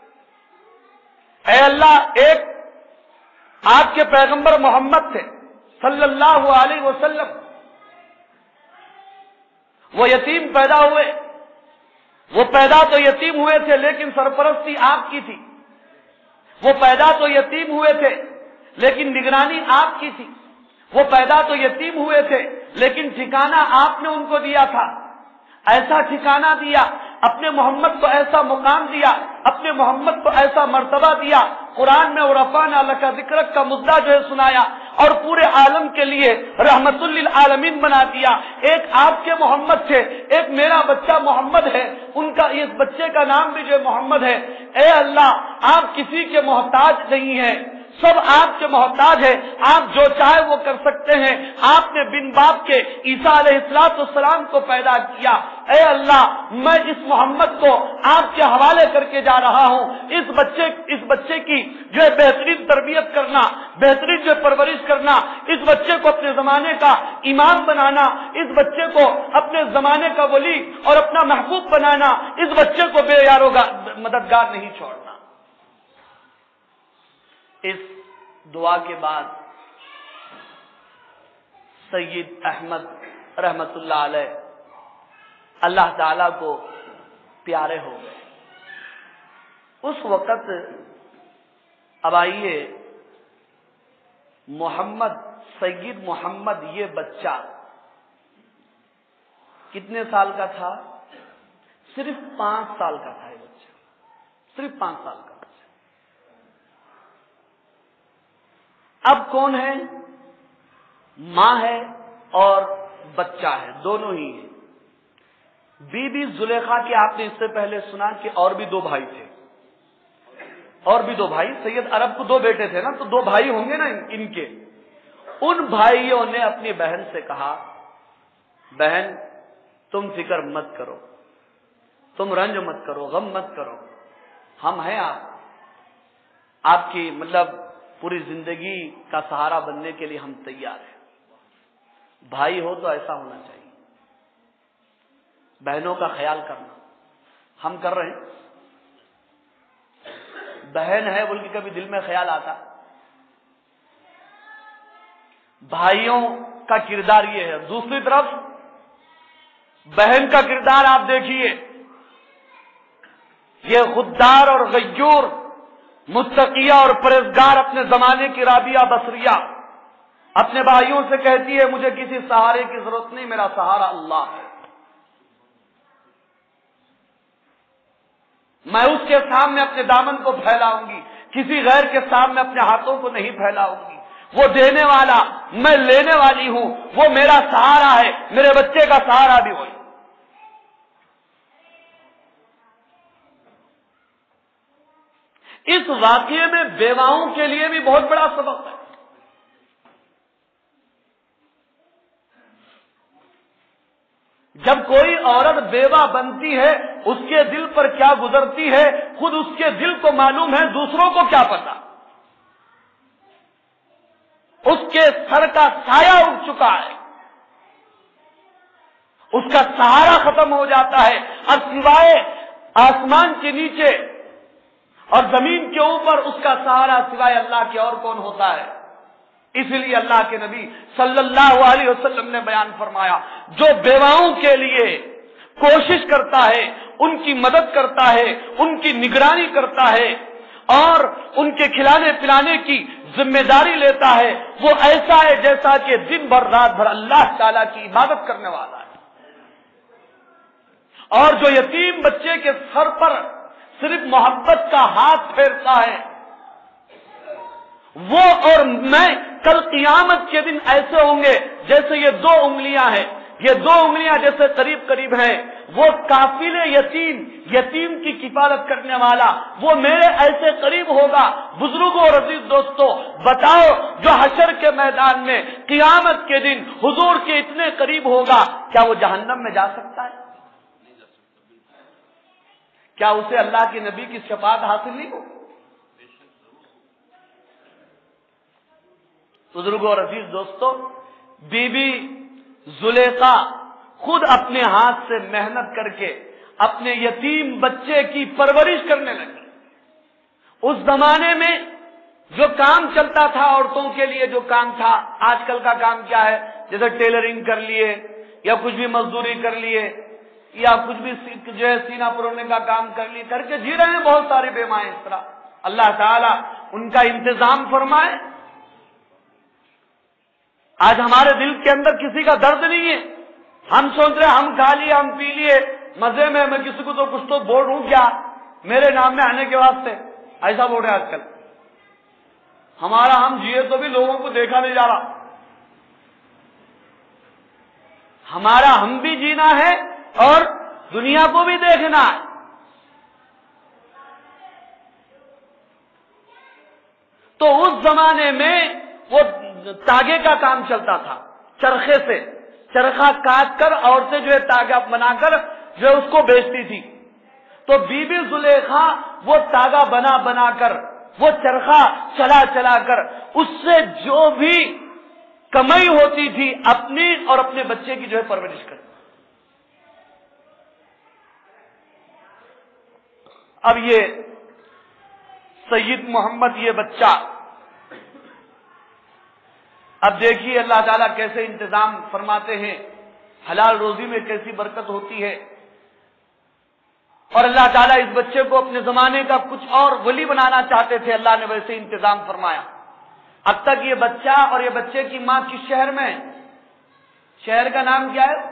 S1: اے اللہ، ایک آپ کے پیغمبر محمد تھے صلی اللہ علیہ وسلم، وہ یتیم پیدا ہوئے، وہ پیدا تو یتیم ہوئے تھے لیکن سرپرستی آپ کی تھی، وہ پیدا تو یتیم ہوئے تھے لیکن نگرانی آپ کی تھی، وہ پیدا تو یتیم ہوئے تھے لیکن ٹھکانہ آپ نے ان کو دیا تھا، ایسا ٹھکانہ دیا، اپنے محمد کو ایسا مقام دیا، اپنے محمد کو ایسا مرتبہ دیا، قرآن میں ورفعنا لک ذکرک کا مدعا جو ہے سنایا اور پورے عالم کے لیے رحمت للعالمین بنا دیا۔ ایک آپ کے محمد تھے، ایک میرا بچہ محمد ہے، ان کا اس بچے کا نام بھی جو ہے محمد ہے۔ اے اللہ، آپ کسی کے محتاج نہیں ہیں، سب آپ کے محتاج ہے، آپ جو چاہے وہ کر سکتے ہیں۔ آپ نے بن باپ کے عیسیٰ علیہ السلام کو پیدا کیا، اے اللہ میں اس محمد کو آپ کے حوالے کر کے جا رہا ہوں، اس بچے کی جو ہے بہترین تربیت کرنا، بہترین جو پرورش کرنا، اس بچے کو اپنے زمانے کا امام بنانا، اس بچے کو اپنے زمانے کا ولی اور اپنا محبوب بنانا، اس بچے کو بے یارو مددگار نہیں چھوڑنا۔ اس دعا کے بعد سید احمد رحمت اللہ علیہ اللہ تعالی کو پیارے ہو گئے۔ اس وقت اب آئیے، محمد، سید محمد یہ بچہ کتنے سال کا تھا؟ صرف 5 سال کا تھا یہ بچہ، صرف 5 سال کا۔ اب کون ہے؟ ماں ہے اور بچہ ہے، دونوں ہی ہیں۔ بی بی زلیخا کے آپ نے اس سے پہلے سنا کہ اور بھی دو بھائی تھے، اور بھی دو بھائی، سید عرب کو دو بیٹے تھے نا، تو دو بھائی ہوں گے نا ان کے۔ ان بھائیوں نے اپنی بہن سے کہا، بہن تم فکر مت کرو، تم رنج مت کرو، غم مت کرو، ہم ہیں آپ کی مطلب پوری زندگی کا سہارا بننے کے لیے ہم تیار ہیں۔ بھائی ہو تو ایسا ہونا چاہیے، بہنوں کا خیال کرنا، ہم کر رہے ہیں۔ بہن ہے بول کے کبھی دل میں خیال آتا؟ بھائیوں کا کردار یہ ہے۔ دوسری طرف بہن کا کردار آپ دیکھیے، یہ غدار اور غیور، متقیہ اور پرہیزگار اپنے زمانے کی رابعہ بصریہ اپنے بھائیوں سے کہتی ہے مجھے کسی سہارے کی ضرورت نہیں، میرا سہارا اللہ ہے، میں اس کے سامنے اپنے دامن کو پھیلاؤں گی، کسی غیر کے سامنے اپنے ہاتھوں کو نہیں پھیلاؤں گی، وہ دینے والا، میں لینے والی ہوں، وہ میرا سہارا ہے، میرے بچے کا سہارا بھی وہی۔ اس واقعے میں بیواؤں کے لیے بھی بہت بڑا سبق ہے۔ جب کوئی عورت بیوہ بنتی ہے اس کے دل پر کیا گزرتی ہے خود اس کے دل کو معلوم ہے، دوسروں کو کیا پتا۔ اس کے سر کا سایہ اٹھ چکا ہے، اس کا سہارا ختم ہو جاتا ہے، اور سوائے آسمان کے نیچے اور زمین کے اوپر اس کا سہارا سوائے اللہ کے اور کون ہوتا ہے؟ اس لیے اللہ کے نبی صلی اللہ علیہ وسلم نے بیان فرمایا، جو بیواؤں کے لیے کوشش کرتا ہے، ان کی مدد کرتا ہے، ان کی نگرانی کرتا ہے اور ان کے کھلانے پلانے کی ذمہ داری لیتا ہے، وہ ایسا ہے جیسا کہ دن بھر رات بھر اللہ تعالی کی عبادت کرنے والا ہے۔ اور جو یتیم بچے کے سر پر صرف محبت کا ہاتھ پھیرتا ہے، وہ اور میں کل قیامت کے دن ایسے ہوں گے جیسے یہ دو انگلیاں ہیں، یہ دو انگلیاں جیسے قریب قریب ہیں، وہ کافل یتیم کی کفالت کرنے والا وہ میرے ایسے قریب ہوگا۔ بزرگوں اور عزیز دوستوں، بتاؤ جو حشر کے میدان میں قیامت کے دن حضور کے اتنے قریب ہوگا، کیا وہ جہنم میں جا سکتا ہے؟ کیا اسے اللہ کے نبی کی شفاعت حاصل نہیں ہو؟ بزرگوں اور عزیز دوستوں، بی بی زلیخا خود اپنے ہاتھ سے محنت کر کے اپنے یتیم بچے کی پرورش کرنے لگی۔ اس زمانے میں جو کام چلتا تھا عورتوں کے لیے، جو کام تھا، آج کل کا کام کیا ہے؟ جیسے ٹیلرنگ کر لیے یا کچھ بھی مزدوری کر لیے یا کچھ بھی جو ہے سینہ پرونے کا کام کر لیے، کر کے جی رہے ہیں بہت سارے بے ماں اس طرح۔ اللہ تعالیٰ ان کا انتظام فرمائے۔ آج ہمارے دل کے اندر کسی کا درد نہیں ہے، ہم سوچ رہے ہم کھا لیے، ہم پی لیے مزے میں کسی کو تو کچھ تو بول رہوں کیا میرے نام میں آنے کے واسطے، ایسا بول رہے آج کل۔ ہمارا ہم جیے تو بھی لوگوں کو دیکھا نہیں جا رہا، ہمارا ہم بھی جینا ہے اور دنیا کو بھی دیکھنا ہے۔ تو اس زمانے میں وہ تاگے کا کام چلتا تھا، چرخے سے چرخہ کاٹ کر عورتیں جو ہے تاگا بنا کر جو ہے اس کو بیچتی تھی۔ تو بی بی زلیخا وہ تاگا بنا بنا کر، وہ چرخہ چلا چلا کر اس سے جو بھی کمائی ہوتی تھی اپنی اور اپنے بچے کی جو ہے پرورش کرتی۔ اب یہ سید محمد یہ بچہ، اب دیکھیے اللہ تعالیٰ کیسے انتظام فرماتے ہیں، حلال روزی میں کیسی برکت ہوتی ہے، اور اللہ تعالیٰ اس بچے کو اپنے زمانے کا کچھ اور ولی بنانا چاہتے تھے، اللہ نے ویسے انتظام فرمایا۔ اب تک یہ بچہ اور یہ بچے کی ماں کس شہر میں ہے؟ شہر کا نام کیا ہے؟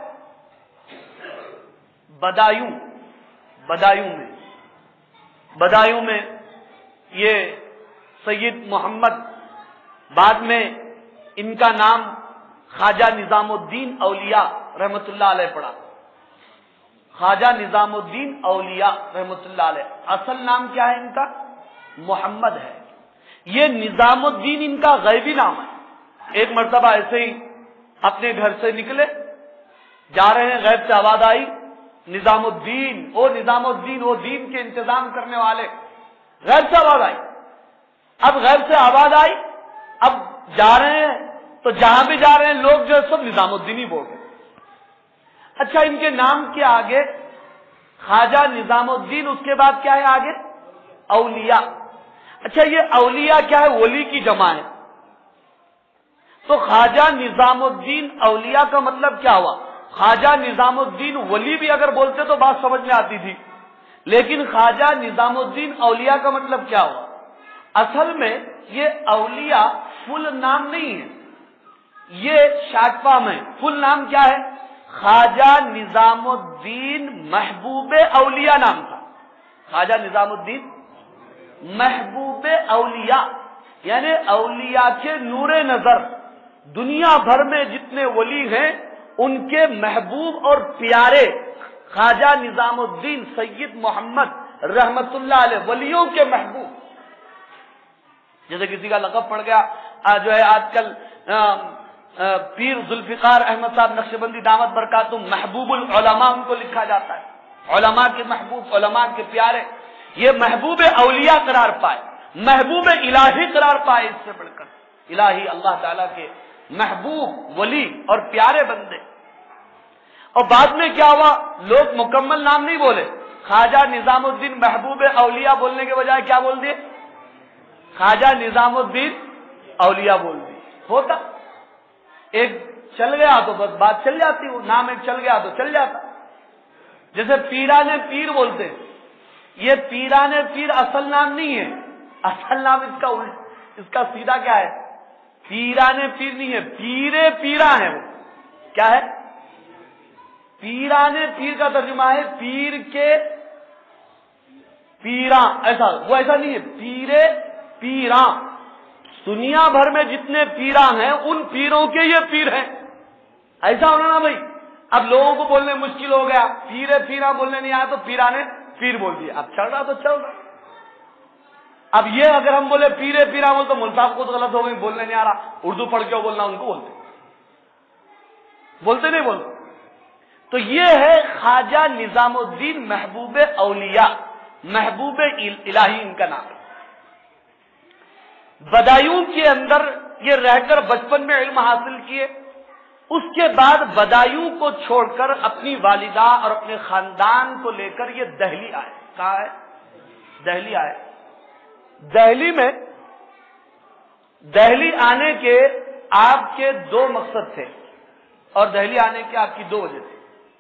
S1: بدایوں میں یہ سید محمد، بعد میں ان کا نام خواجہ نظام الدین اولیاء رحمت اللہ علیہ پڑا۔ خواجہ نظام الدین اولیاء رحمۃ اللہ علیہ. اصل نام کیا ہے ان کا؟ محمد ہے. یہ نظام الدین ان کا غیبی نام ہے. ایک مرتبہ ایسے ہی اپنے گھر سے نکلے، جا رہے ہیں، غیب سے آواز آئی، نظام الدین، او نظام الدین، وہ دین کے انتظام کرنے والے. غیب سے آواز آئی. اب غیب سے آواز آئی، اب جا رہے ہیں تو جہاں بھی جا رہے ہیں لوگ جو ہے سب نظام الدین ہی بول رہے. اچھا، ان کے نام کے آگے خواجہ نظام الدین، اس کے بعد کیا ہے آگے؟ اولیاء. اچھا، یہ اولیاء کیا ہے؟ ولی کی جمع ہے. تو خواجہ نظام الدین اولیاء کا مطلب کیا ہوا؟ خواجہ نظام الدین ولی بھی اگر بولتے تو بات سمجھ میں آتی تھی، لیکن خواجہ نظام الدین اولیاء کا مطلب کیا ہوا؟ اصل میں یہ اولیاء فل نام نہیں ہے، یہ شارٹ فارم ہے. فل نام کیا ہے؟ خواجہ نظام الدین محبوب اولیاء نام تھا. خواجہ نظام الدین محبوب اولیاء، یعنی اولیاء کے نور نظر دنیا بھر میں جتنے ولی ہیں ان کے محبوب اور پیارے خواجہ نظام الدین سید محمد رحمت اللہ علیہ، ولیوں کے محبوب. جیسے کسی کا لقب پڑ گیا جو ہے آج کل پیر ذوالفقار احمد صاحب نقشبندی دامت برکاتہم محبوب العلماء ان کو لکھا جاتا ہے. علماء کے محبوب، علماء کے پیارے. یہ محبوب اولیاء قرار پائے، محبوب الہی قرار پائے. اس سے بڑھ کر الہی اللہ تعالیٰ کے محبوب ولی اور پیارے بندے. اور بعد میں کیا ہوا؟ لوگ مکمل نام نہیں بولے، خواجہ نظام الدین محبوب اولیاء بولنے کے بجائے کیا بول دیے؟ خواجہ نظام الدین اولیاء بول دیے. ہوتا ایک چل گیا تو بس بات چل جاتی، وہ نام ایک چل گیا تو چل جاتا. جیسے پیران پیر بولتے، یہ پیران پیر اصل نام نہیں ہے. اصل نام اس کا سیدھا کیا ہے؟ پیران پیر نہیں ہے، پیرے پیرا ہے. وہ کیا ہے؟ پیران پیر کا ترجمہ ہے پیر کے پیراں. ایسا وہ ایسا نہیں ہے، پیرے پیراں. دنیا بھر میں جتنے پیراں ہیں ان پیروں کے یہ پیر ہیں. ایسا ہونا نا بھائی. اب لوگوں کو بولنے مشکل ہو گیا، پیرے پیراں بولنے نہیں آیا تو پیرانے پیر بول دیا. اب چل رہا تو چل رہا. اب یہ اگر ہم بولے پیرے پیراں بول تو ملتاف کو تو غلط ہو گئی، بولنے نہیں آ رہا. اردو پڑھ کے بولنا ان کو بولتے نہیں بولتے. تو یہ ہے خواجہ نظام الدین محبوب اولیاء، محبوب الہی ان کا نام. بدایوں کے اندر یہ رہ کر بچپن میں علم حاصل کیے. اس کے بعد بدایوں کو چھوڑ کر اپنی والدہ اور اپنے خاندان کو لے کر یہ دہلی آئے. کہاں ہے؟ دہلی آئے. دہلی آنے کے آپ کے دو مقصد تھے، اور دہلی آنے کے آپ کی دو وجہ تھی.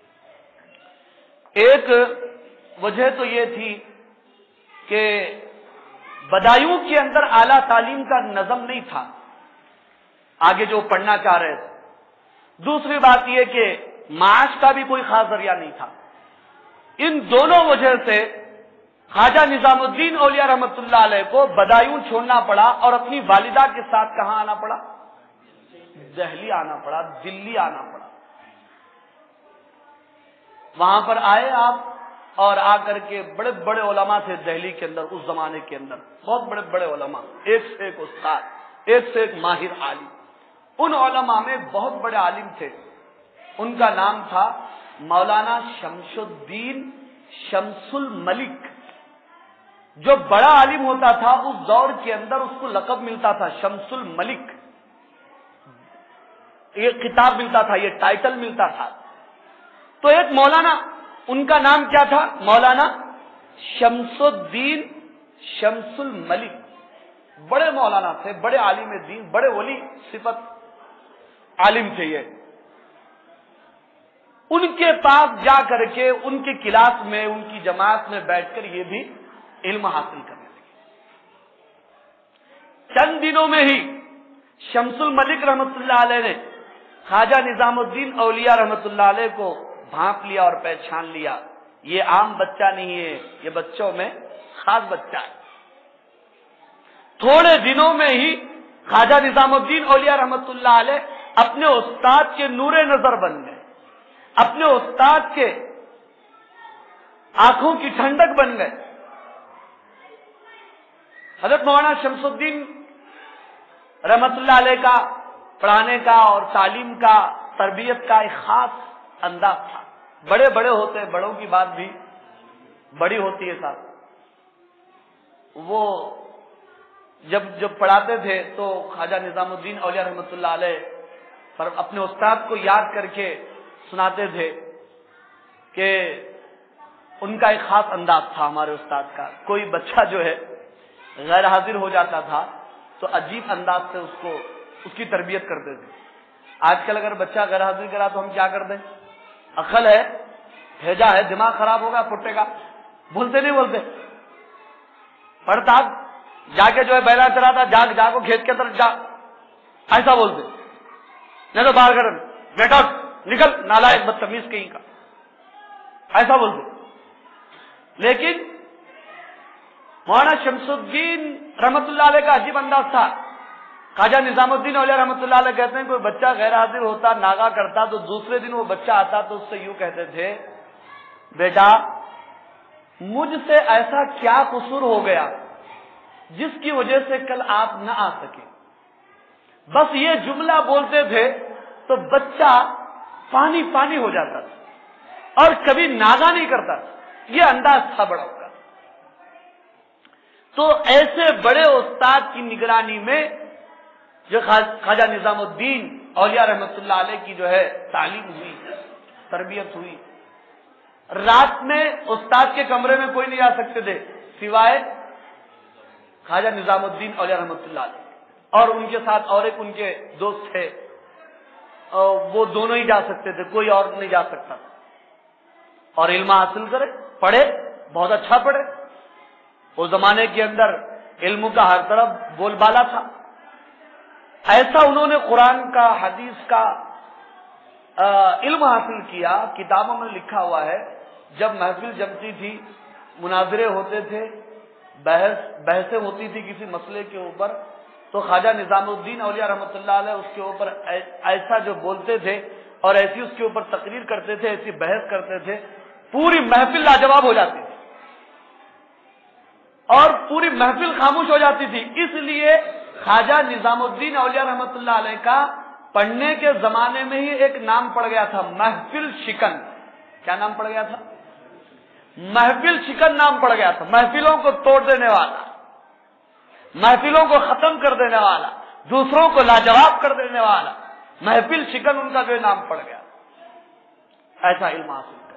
S1: ایک وجہ تو یہ تھی کہ بدایوں کے اندر اعلیٰ تعلیم کا نظم نہیں تھا آگے جو پڑھنا چاہ رہے تھے. دوسری بات یہ کہ معاش کا بھی کوئی خاص ذریعہ نہیں تھا. ان دونوں وجہ سے خواجہ نظام الدین اولیاء رحمت اللہ علیہ کو بدایوں چھوڑنا پڑا اور اپنی والدہ کے ساتھ کہاں آنا پڑا؟ دہلی آنا پڑا، دلی آنا پڑا. وہاں پر آئے آپ، اور آ کر کے بڑے بڑے علماء تھے دہلی کے اندر اس زمانے کے اندر، بہت بڑے بڑے علماء، ایک سے ایک استاد، ایک سے ایک ماہر عالم. ان علماء میں بہت بڑے عالم تھے، ان کا نام تھا مولانا شمس الدین شمس الملک. جو بڑا عالم ہوتا تھا اس دور کے اندر اس کو لقب ملتا تھا شمس الملک. یہ خطاب ملتا تھا، یہ ٹائٹل ملتا تھا. تو ایک مولانا، ان کا نام کیا تھا؟ مولانا شمس الدین شمس الملک. بڑے مولانا تھے، بڑے عالم دین، بڑے ولی صفت عالم تھے. یہ ان کے پاس جا کر کے ان کی کلاس میں، ان کی جماعت میں بیٹھ کر یہ بھی علم حاصل کرنے لگے. چند دنوں میں ہی شمس الملک رحمت اللہ علیہ نے خواجہ نظام الدین اولیاء رحمت اللہ علیہ کو بھانپ لیا اور پہچان لیا. یہ عام بچہ نہیں ہے، یہ بچوں میں خاص بچہ ہے. تھوڑے دنوں میں ہی خواجہ نظام الدین اولیاء رحمت اللہ علیہ اپنے استاد کے نور نظر بن گئے، اپنے استاد کے آنکھوں کی ٹھنڈک بن گئے. حضرت مولانا شمس الدین رحمت اللہ علیہ کا پڑھانے کا اور تعلیم کا تربیت کا ایک خاص انداز تھا. بڑے بڑے ہوتے ہیں، بڑوں کی بات بھی بڑی ہوتی ہے صاحب. وہ جب پڑھاتے تھے تو خواجہ نظام الدین اولیاء رحمت اللہ علیہ پر اپنے استاد کو یاد کر کے سناتے تھے کہ ان کا ایک خاص انداز تھا ہمارے استاد کا. کوئی بچہ جو ہے غیر حاضر ہو جاتا تھا تو عجیب انداز سے اس کی تربیت کرتے تھے. آج کل اگر بچہ غیر حاضر کرا تو ہم کیا کر دیں؟ عقل ہے، بھیجا ہے، دماغ خراب ہوگا، پھٹے گا، بولتے نہیں بولتے. پڑھتا جا کے جو ہے بیلا چلاتا، جاگ جاگو کھیت کے طرف جا، ایسا بولتے. نہیں تو باہر کر بیٹا نکل نالائق بدتمیز کہیں کا، ایسا بولتے. لیکن مولانا شمس الدین رحمت اللہ علیہ کا عجیب انداز تھا. خواجہ نظام الدین اولیاء رحمت اللہ علیہ کہتے ہیں کوئی بچہ غیر حاضر ہوتا، ناغا کرتا تو دوسرے دن وہ بچہ آتا تو اس سے یوں کہتے تھے، بیٹا مجھ سے ایسا کیا قصور ہو گیا جس کی وجہ سے کل آپ نہ آ سکے. بس یہ جملہ بولتے تھے تو بچہ پانی پانی ہو جاتا تھا اور کبھی ناغا نہیں کرتا. یہ انداز تھا بڑا کا. تو ایسے بڑے استاد کی نگرانی میں جو خواجہ نظام الدین اولیاء رحمت اللہ علیہ کی جو ہے تعلیم ہوئی، تربیت ہوئی. رات میں استاد کے کمرے میں کوئی نہیں جا سکتے تھے سوائے خواجہ نظام الدین اولیاء رحمت اللہ علیہ، اور ان کے ساتھ اور ایک ان کے دوست تھے، وہ دونوں ہی جا سکتے تھے، کوئی اور نہیں جا سکتا. اور علم حاصل کرے، پڑھے، بہت اچھا پڑھے. اس زمانے کے اندر علم کا ہر طرف بول بالا تھا. ایسا انہوں نے قرآن کا، حدیث کا علم حاصل کیا. کتابوں میں لکھا ہوا ہے جب محفل جمتی تھی، مناظرے ہوتے تھے، بحثیں ہوتی تھی کسی مسئلے کے اوپر، تو خواجہ نظام الدین اولیاء رحمت اللہ علیہ اس کے اوپر ایسا جو بولتے تھے اور ایسی اس کے اوپر تقریر کرتے تھے، ایسی بحث کرتے تھے، پوری محفل لاجواب ہو جاتی تھی اور پوری محفل خاموش ہو جاتی تھی. اس لیے خواجہ نظام الدین اولیاء رحمت اللہ علیہ کا پڑھنے کے زمانے میں ہی ایک نام پڑ گیا تھا، محفل شکن. کیا نام پڑ گیا تھا؟ محفل شکن نام پڑ گیا تھا. محفلوں کو توڑ دینے والا، محفلوں کو ختم کر دینے والا، دوسروں کو لاجواب کر دینے والا، محفل شکن ان کا جو نام پڑ گیا. ایسا علم حاصل کر.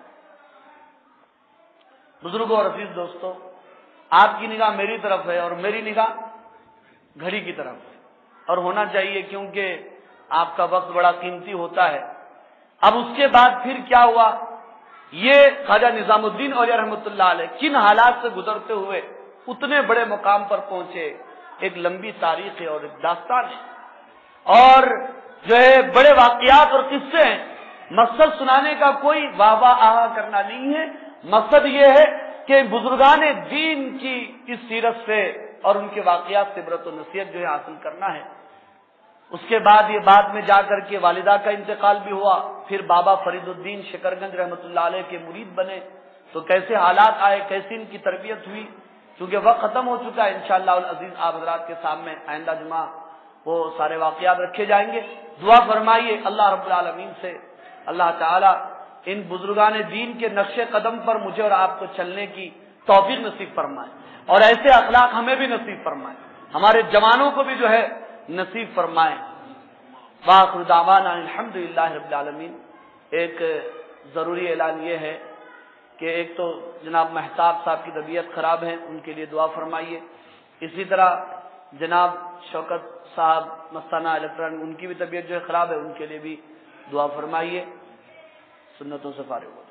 S1: بزرگوں اور عزیز دوستوں، آپ کی نگاہ میری طرف ہے اور میری نگاہ گھڑی کی طرف ہے، اور ہونا چاہیے کیونکہ آپ کا وقت بڑا قیمتی ہوتا ہے. اب اس کے بعد پھر کیا ہوا؟ یہ خواجہ نظام الدین اولیاء رحمت اللہ علیہ کن حالات سے گزرتے ہوئے اتنے بڑے مقام پر پہنچے، ایک لمبی تاریخ ہے اور ایک داستان ہے، اور جو ہے بڑے واقعات اور قصے ہیں. مقصد سنانے کا کوئی واہ واہ آہا کرنا نہیں ہے. مقصد یہ ہے کہ بزرگان دین کی اس سیرت سے اور ان کے واقعات سے عبرت و نصیحت جو ہے حاصل کرنا ہے. اس کے بعد یہ بعد میں جا کر کے والدہ کا انتقال بھی ہوا، پھر بابا فرید الدین شکرگنج رحمت اللہ علیہ کے مرید بنے، تو کیسے حالات آئے، کیسے ان کی تربیت ہوئی. چونکہ وقت ختم ہو چکا ہے، انشاءاللہ العزیز آپ حضرات کے سامنے آئندہ جمعہ وہ سارے واقعات رکھے جائیں گے. دعا فرمائیے اللہ رب العالمین سے اللہ تعالی ان بزرگان دین کے نقش قدم پر مجھے اور آپ کو چلنے کی توفیق نصیب فرمائے، اور ایسے اخلاق ہمیں بھی نصیب فرمائے، ہمارے جوانوں کو بھی جو ہے نصیب فرمائے. وآخر دعوانا الحمدللہ رب العالمین. ایک ضروری اعلان یہ ہے کہ ایک تو جناب مہتاب صاحب کی طبیعت خراب ہے، ان کے لیے دعا فرمائیے. اسی طرح جناب شوکت صاحب مستانہ الیکٹرانک، ان کی بھی طبیعت جو ہے خراب ہے، ان کے لیے بھی دعا فرمائیے. سنتوں سے فارغ ہو.